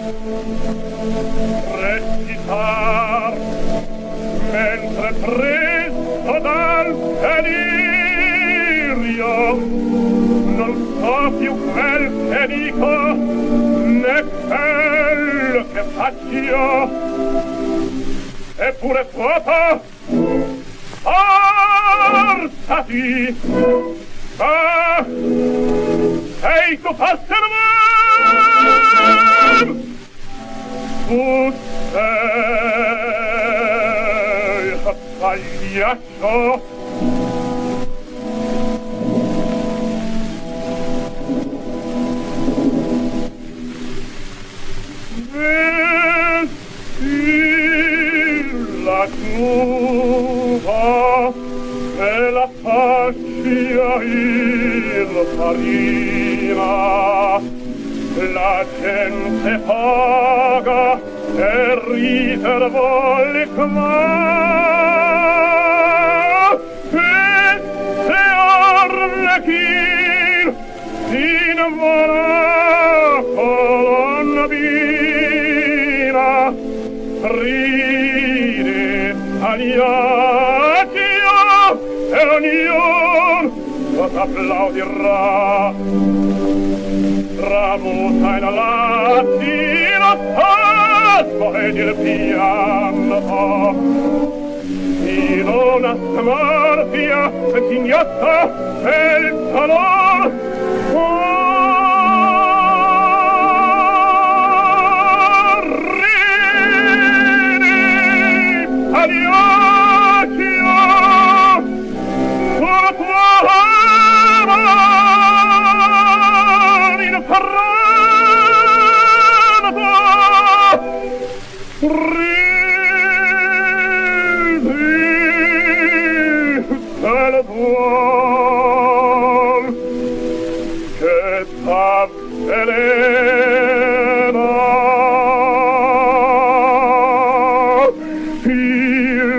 recitar mentre preso dal delirio non so più quel che dico né quel che faccio eppure fuoco forzati sei tu forse il tu sei pagliaccio vesti la giubba e la fascia il farina la gente paga e rider vuole clamar e se arlechin in vana colonnabina ride agliaccio e ogniun cosa applaudirà tramuta in latino salvo ed il pianto in una smorfia singhiozza e il salon ridi agliaccio sulla tua alma in parata ridi del tuon che t'avvelena il